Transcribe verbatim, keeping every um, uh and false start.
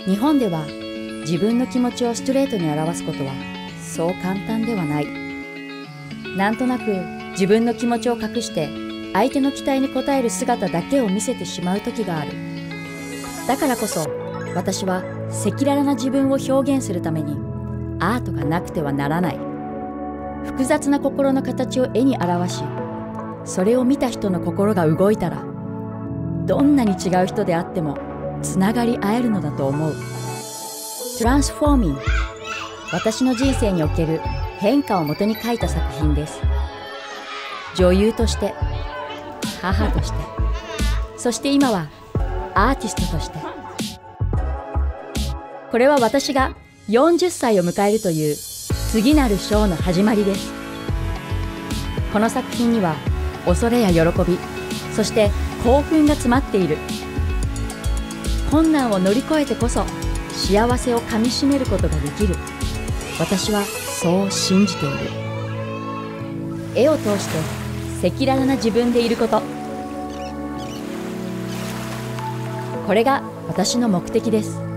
日本では自分の気持ちをストレートに表すことはそう簡単ではない。なんとなく自分の気持ちを隠して相手の期待に応える姿だけを見せてしまう時がある。だからこそ私は赤裸々な自分を表現するためにアートがなくてはならない。複雑な心の形を絵に表し、それを見た人の心が動いたら、どんなに違う人であってもつながり合えるのだと思う。Transforming、私の人生における変化をもとに書いた作品です。女優として、母として、そして今はアーティストとして。これは私がよんじゅっさいを迎えるという次なる章の始まりです。この作品には恐れや喜び、そして興奮が詰まっている。困難を乗り越えてこそ幸せをかみしめることができる。私はそう信じている。絵を通して赤裸々な自分でいること、これが私の目的です。